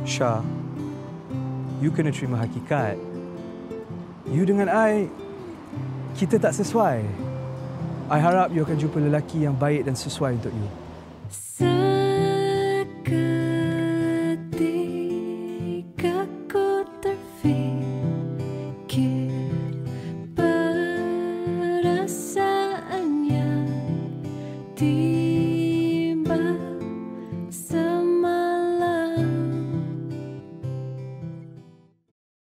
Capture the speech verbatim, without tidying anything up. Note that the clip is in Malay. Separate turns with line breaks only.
Syah, you kena terima hakikat. You dengan I, kita tak sesuai. I harap you akan jumpa lelaki yang baik dan sesuai untuk you.
Seketika ku terfikir perasaan yang di